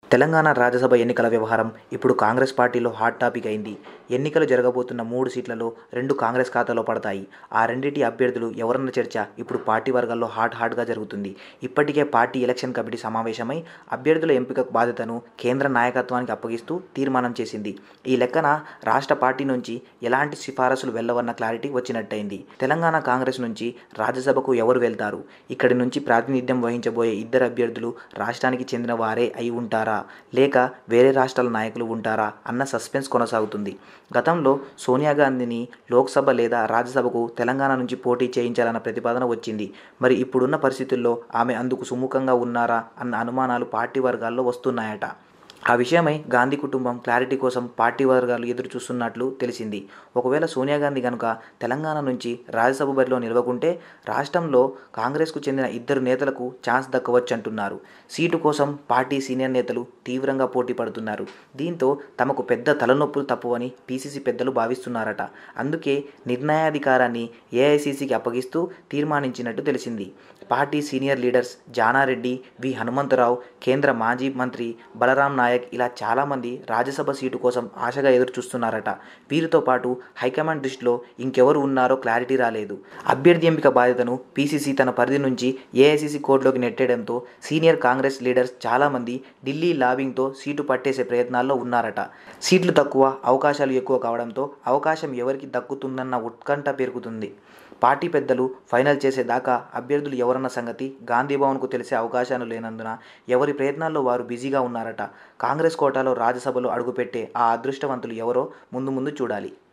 తెలంగాణ రాజ్యసభ ఎన్నికల వ్యవహారం ఇప్పుడు కాంగ్రెస్ పార్టీలో హాట్ టాపిక్ అయింది. ఎన్నికలు జరగబోతున్న 3 సీట్లలో 2 కాంగ్రెస్ ఖాతాలో పడతాయి. ఆ రెండిటి అభ్యర్థులు ఎవరన్న చర్చ ఇప్పుడు పార్టీ వర్గాల్లో హాట్గా జరుగుతుంది. ఇప్పటికే పార్టీ ఎలక్షన్ కమిటీ సమావేశమై అభ్యర్థుల ఎంపిక బాధ్యతను కేంద్ర నాయకత్వానికి అప్పగిస్తూ తీర్మానం చేసింది. ఈ లెక్కన రాష్ట్ర పార్టీ నుంచి ఎలాంటి సిఫారసులు వెళ్లవన్న క్లారిటీ వచ్చినట్టయింది. తెలంగాణ కాంగ్రెస్ నుంచి రాజ్యసభకు ఎవరు వెళ్తారు? ఇక్కడి నుంచి ప్రాతినిధ్యం వహించబోయే ఇద్దరు అభ్యర్థులు రాష్ట్రానికి చెందిన వారే అయి ఉంటారా, లేక వేరే రాష్ట్రాల నాయకులు ఉంటారా అన్న సస్పెన్స్ కొనసాగుతుంది. గతంలో సోనియా గాంధీని లోక్సభ లేదా రాజ్యసభకు తెలంగాణ నుంచి పోటీ చేయించాలన్న ప్రతిపాదన వచ్చింది. మరి ఇప్పుడున్న పరిస్థితుల్లో ఆమె అందుకు సుముఖంగా ఉన్నారా అన్న అనుమానాలు పార్టీ వర్గాల్లో వస్తున్నాయట. ఆ విషయమై గాంధీ కుటుంబం క్లారిటీ కోసం పార్టీ వర్గాలు ఎదురు చూస్తున్నట్లు తెలిసింది. ఒకవేళ సోనియా గాంధీ గనుక తెలంగాణ నుంచి రాజ్యసభ బరిలో నిలవకుంటే రాష్ట్రంలో కాంగ్రెస్కు చెందిన ఇద్దరు నేతలకు ఛాన్స్ దక్కవచ్చంటున్నారు. సీటు కోసం పార్టీ సీనియర్ నేతలు తీవ్రంగా పోటీ పడుతున్నారు. దీంతో తమకు పెద్ద తలనొప్పులు తప్పవని పీసీసీ పెద్దలు భావిస్తున్నారట. అందుకే నిర్ణయాధికారాన్ని ఏఐసీసీకి అప్పగిస్తూ తీర్మానించినట్టు తెలిసింది. Party senior leaders Janareddy, V Hanumantharao, కేంద్ర మాజీ మంత్రి బలరాం నాయక్ ఇలా చాలామంది రాజ్యసభ సీటు కోసం ఆశగా ఎదురు చూస్తున్నారట. వీరితో పాటు హైకమాండ్ దృష్టిలో ఇంకెవరు ఉన్నారో క్లారిటీ రాలేదు. అభ్యర్థి ఎంపిక బాధ్యతను పీసీసీ తన పరిధి నుంచి ఏఐసీసీ కోర్టులోకి నెట్టేయడంతో సీనియర్ కాంగ్రెస్ లీడర్స్ చాలామంది ఢిల్లీ లాబింగ్తో సీటు పట్టేసే ప్రయత్నాల్లో ఉన్నారట. సీట్లు తక్కువ, అవకాశాలు ఎక్కువ కావడంతో అవకాశం ఎవరికి దక్కుతుందన్న ఉత్కంఠ పెరుగుతుంది. పార్టీ పెద్దలు ఫైనల్ చేసేదాకా అభ్యర్థులు ఎవరన్న సంగతి గాంధీభవన్కు తెలిసే అవకాశాలు లేనందున ఎవరి ప్రయత్నాల్లో వారు బిజీగా ఉన్నారట. కాంగ్రెస్ కోటాలో రాజ్యసభలో అడుగుపెట్టే ఆ అదృష్టవంతులు ఎవరో ముందు ముందు చూడాలి.